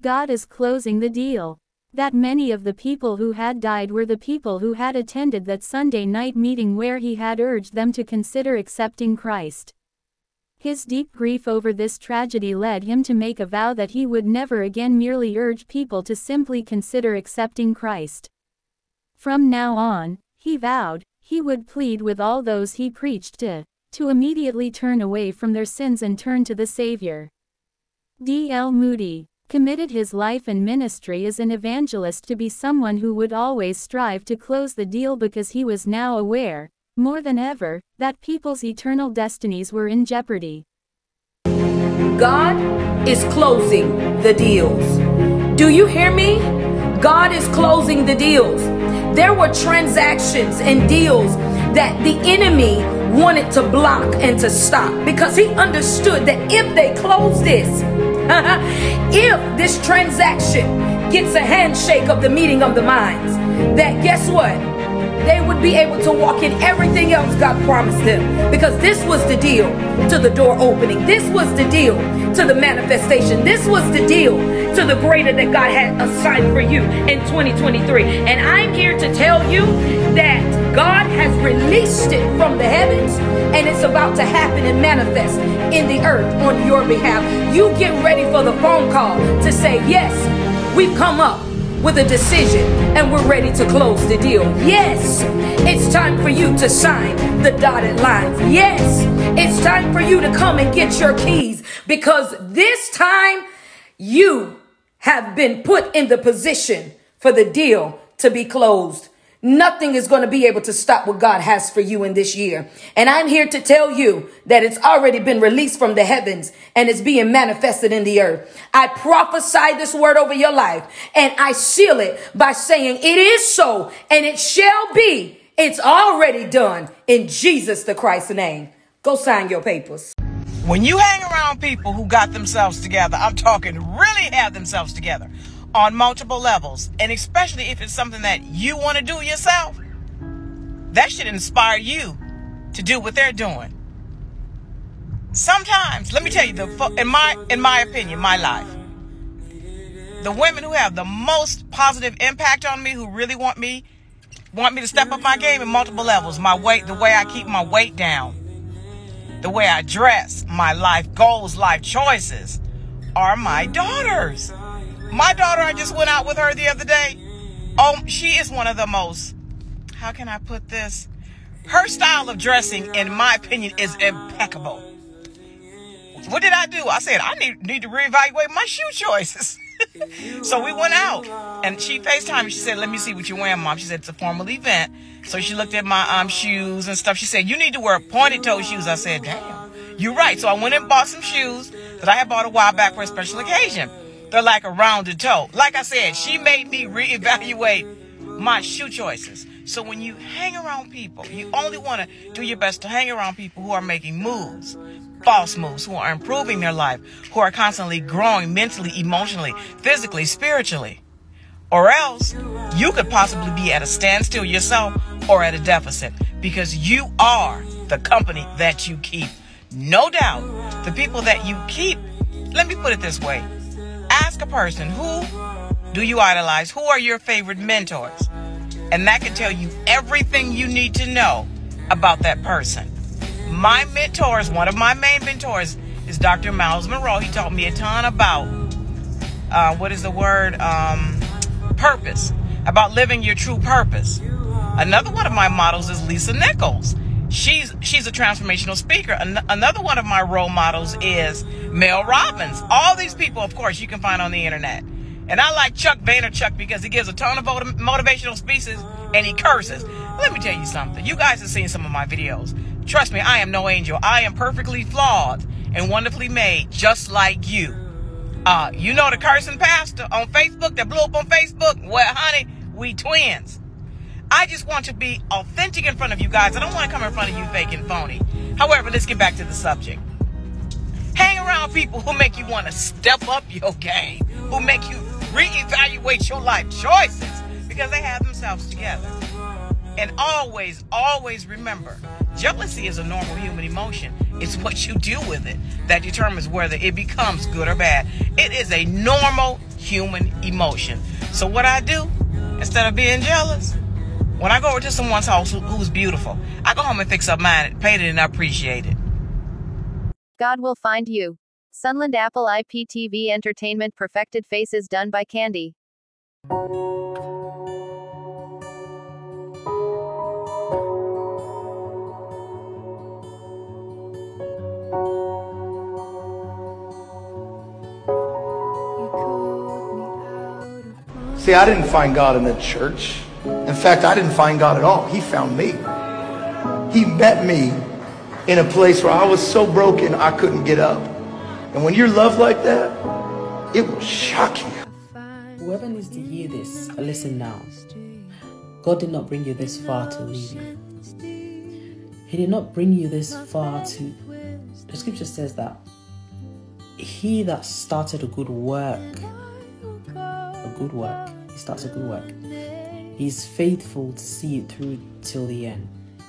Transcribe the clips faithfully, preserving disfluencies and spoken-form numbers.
God is closing the deal. That many of the people who had died were the people who had attended that Sunday night meeting where he had urged them to consider accepting Christ. His deep grief over this tragedy led him to make a vow that he would never again merely urge people to simply consider accepting Christ. From now on, he vowed, he would plead with all those he preached to, to immediately turn away from their sins and turn to the Savior. D L Moody committed his life and ministry as an evangelist to be someone who would always strive to close the deal because he was now aware, more than ever, that people's eternal destinies were in jeopardy. God is closing the deals. Do you hear me? God is closing the deals. There were transactions and deals that the enemy wanted to block and to stop because he understood that if they close this, if this transaction gets a handshake of the meeting of the minds, that guess what? They would be able to walk in everything else God promised them, because this was the deal to the door opening. This was the deal to the manifestation. This was the deal to the greater that God had assigned for you in twenty twenty-three. And I'm here to tell you that God has released it from the heavens, and it's about to happen and manifest in the earth on your behalf. You get ready for the phone call to say, yes, we've come up with a decision and we're ready to close the deal. Yes, it's time for you to sign the dotted lines. Yes, it's time for you to come and get your keys, because this time you have been put in the position for the deal to be closed. Nothing is going to be able to stop what God has for you in this year. And I'm here to tell you that it's already been released from the heavens and it's being manifested in the earth. I prophesy this word over your life and I seal it by saying it is so and it shall be. It's already done in Jesus the Christ's name. Go sign your papers. When you hang around people who got themselves together, I'm talking really have themselves together on multiple levels, and especially if it's something that you want to do yourself, that should inspire you to do what they're doing. Sometimes, let me tell you, the in my in my opinion, my life, the women who have the most positive impact on me, who really want me want me to step up my game in multiple levels, my weight, the way I keep my weight down, the way I dress, my life goals, life choices, are my daughters. My daughter, I just went out with her the other day. Oh, she is one of the most, how can I put this? Her style of dressing, in my opinion, is impeccable. What did I do? I said, I need, need to reevaluate my shoe choices. So we went out and she FaceTimed me. She said, let me see what you're wearing, Mom. She said, it's a formal event. So she looked at my um shoes and stuff. She said, you need to wear pointed toe shoes. I said, damn, you're right. So I went and bought some shoes that I had bought a while back for a special occasion. They're like a rounded toe. Like I said, she made me reevaluate my shoe choices. So when you hang around people, you only want to do your best to hang around people who are making moves, false moves, who are improving their life, who are constantly growing mentally, emotionally, physically, spiritually. Or else you could possibly be at a standstill yourself or at a deficit, because you are the company that you keep. No doubt, the people that you keep, let me put it this way. Ask a person, who do you idolize? Who are your favorite mentors? And that can tell you everything you need to know about that person. My mentors, one of my main mentors is Doctor Myles Munroe. He taught me a ton about, uh, what is the word? Um, purpose, about living your true purpose. Another one of my models is Lisa Nichols. She's she's a transformational speaker. An another one of my role models is Mel Robbins. All these people, of course, you can find on the internet. And I like Chuck Vaynerchuk because he gives a ton of motivational speeches and he curses. Let me tell you something. You guys have seen some of my videos. Trust me, I am no angel. I am perfectly flawed and wonderfully made, just like you. Uh, you know the cursing pastor on Facebook that blew up on Facebook? Well, honey, we twins. I just want to be authentic in front of you guys. I don't want to come in front of you fake and phony. However, let's get back to the subject. Hang around people who make you want to step up your game, who make you reevaluate your life choices because they have themselves together. And always, always remember, jealousy is a normal human emotion. It's what you do with it that determines whether it becomes good or bad. It is a normal human emotion. So what I do, instead of being jealous, when I go over to someone's house who, who's beautiful, I go home and fix up mine, paint it, and appreciate it. God will find you. Sunland Apple I P T V Entertainment Perfected Faces done by Candy. See, I didn't find God in the church. In fact, I didn't find God at all. He found me. He met me in a place where I was so broken I couldn't get up. And when you're loved like that, it will shock you. Whoever needs to hear this, listen now. God did not bring you this far to leave you. He did not bring you this far to... The scripture says that he that started a good work, a good work, he starts a good work, he's faithful to see it through till the end.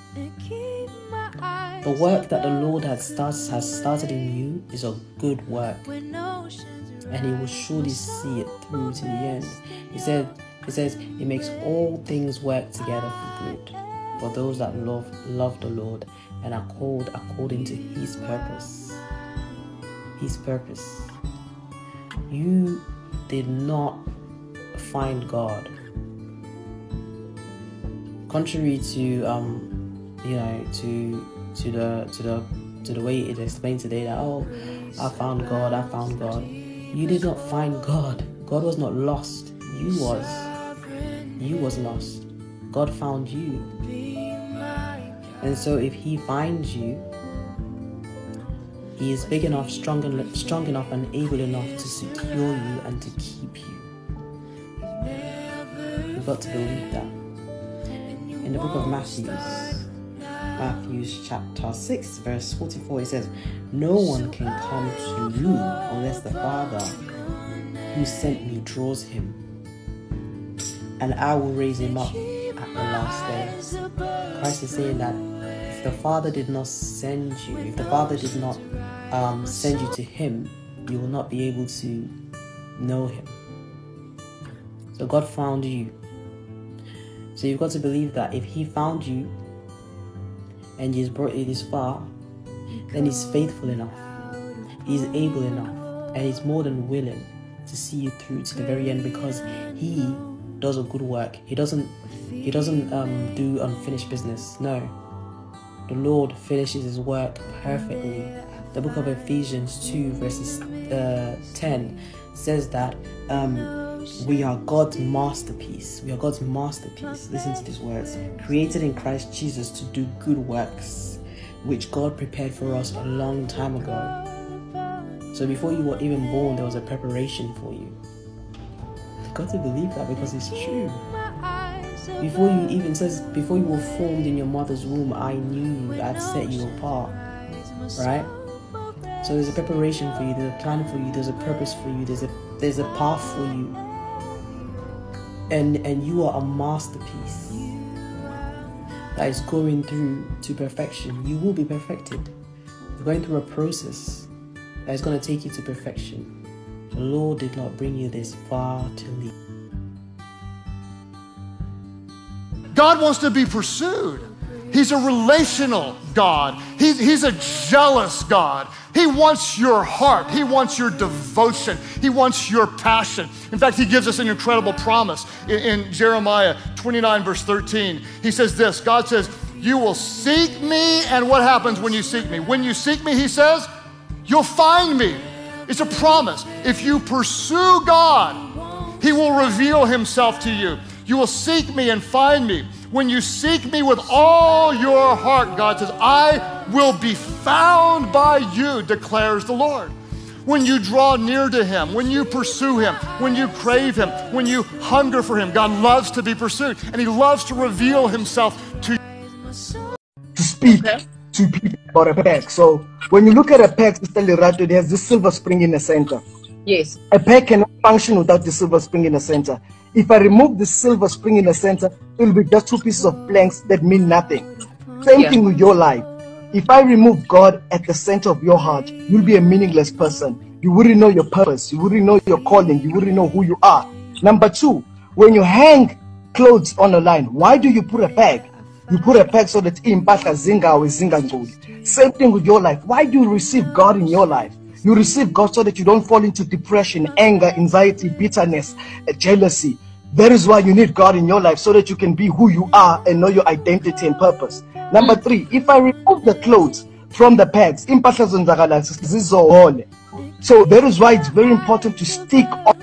The work that the Lord has started, has started in you is a good work, and he will surely see it through to the end. He said, he says, he makes all things work together for good for those that love love the Lord and are called according to his purpose. His purpose. You did not find God. Contrary to um, you know, to to the to the to the way it explained today that, oh, I found God, I found God. You did not find God. God was not lost. You was. You was lost. God found you. And so if he finds you, he is big enough, strong, en- strong enough and able enough to secure you and to keep you. You've got to believe that. In the book of Matthew, Matthew chapter six, verse forty-four, it says, no one can come to you unless the Father who sent me draws him, and I will raise him up at the last day. Christ is saying that if the Father did not send you, if the Father did not um, send you to him, you will not be able to know him. So God found you. So you've got to believe that if he found you and he's brought you this far, then he's faithful enough, he's able enough, and he's more than willing to see you through to the very end, because he does a good work. He doesn't he doesn't um, do unfinished business. No. The Lord finishes his work perfectly. The book of Ephesians two verses uh, ten says that um, we are God's masterpiece. We are God's masterpiece. Listen to these words. Created in Christ Jesus to do good works, which God prepared for us a long time ago. So before you were even born, there was a preparation for you. You've got to believe that, because it's true. Before you even says, before you were formed in your mother's womb, I knew you, I'd set you apart. Right? So there's a preparation for you, there's a plan for you, there's a purpose for you, there's a there's a path for you. And and you are a masterpiece that is going through to perfection. You will be perfected. You're going through a process that is going to take you to perfection. The Lord did not bring you this far to leave. God wants to be pursued. He's a relational God. He's, he's a jealous God. He wants your heart. He wants your devotion. He wants your passion. In fact, he gives us an incredible promise in, in Jeremiah twenty-nine, verse thirteen. He says this, God says, you will seek me, and what happens when you seek me? When you seek me, he says, you'll find me. It's a promise. If you pursue God, he will reveal himself to you. You will seek me and find me. When you seek me with all your heart, God says, I will be found by you, declares the Lord. When you draw near to him, when you pursue him, when you crave him, when you hunger for him, God loves to be pursued, and he loves to reveal himself to you. To speak to people about a pack. So when you look at a pack, Sister Lerato, there's this silver spring in the center. Yes. A pack cannot function without the silver spring in the center. If I remove the silver spring in the center, it will be just two pieces of planks that mean nothing. Same Yeah. thing with your life. If I remove God at the center of your heart, you'll be a meaningless person. you wouldn't know your purpose, you wouldn't know your calling, you wouldn't know who you are. Number two, when you hang clothes on a line, why do you put a peg? You put a peg so that impahla zingawe zingangcoli. Same thing with your life. Why do you receive God in your life? You receive God so that you don't fall into depression, anger, anxiety, bitterness, jealousy. That is why you need God in your life, so that you can be who you are and know your identity and purpose. Number three, if I remove the clothes from the pegs, impahla zonzakala zizohole. So that is why it's very important to stick on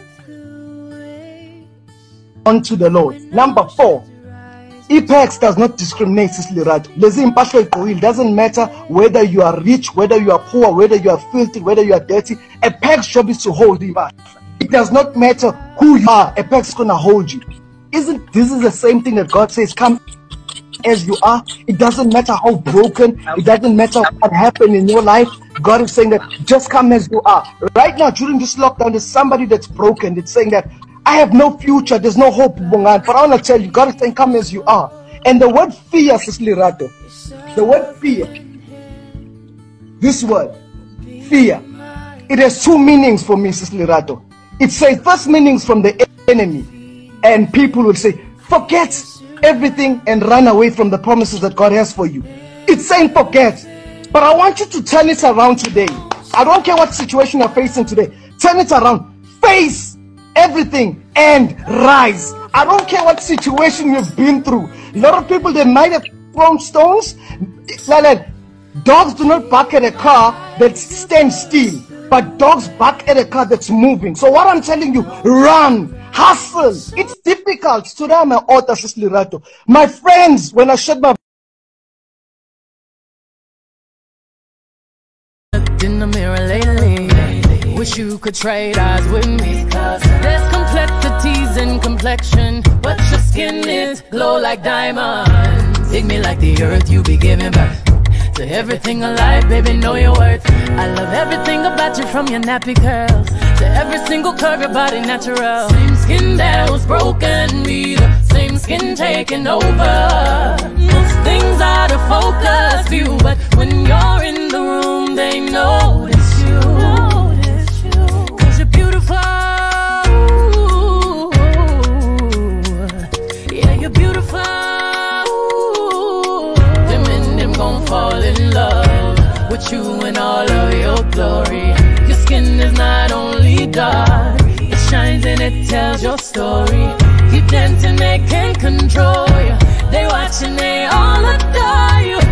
onto the Lord. Number four, Ipex does not discriminate, it doesn't matter whether you are rich, whether you are poor, whether you are filthy, whether you are dirty. A peg's job is to hold you. It does not matter who you are, a peg's gonna hold you. Isn't this is the same thing that God says, come as you are? It doesn't matter how broken, it doesn't matter what happened in your life. God is saying that just come as you are. Right now, during this lockdown, there's somebody that's broken. It's saying that I have no future, there's no hope, but I want to tell you, God is saying, come as you are. And the word fear, Sister Lerato, the word fear, this word, fear, it has two meanings for me, Sister Lerato. It says first meanings from the enemy, and people will say, forget everything and run away from the promises that God has for you. It's saying forget, but I want you to turn it around today. I don't care what situation you're facing today. Turn it around, face everything and rise. I don't care what situation you've been through. A lot of people, they might have thrown stones. Like, dogs do not bark at a car that stands still, but dogs bark at a car that's moving. So what I'm telling you, run, hustle. It's difficult. Today I'm an author, Sister Lerato. My friends, when I shut my in the mirror lately, wish you could trade eyes with me. There's complexities in complexion, but your skin is glow like diamonds. Dig me like the earth, you be giving birth to everything alive, baby, know your worth. I love everything about you, from your nappy curls to every single curve, your body natural. Same skin that was broken, be the same skin taking over. Most things out of focus view, but when you're in the room, they notice you. Notice you. Cause you're beautiful. Yeah, you're beautiful. Them and them gon' fall in love with you in all of your glory. Your skin is not only dark, it shines and it tells your story. Keep dancing, they can't control you. They watching, they all adore you.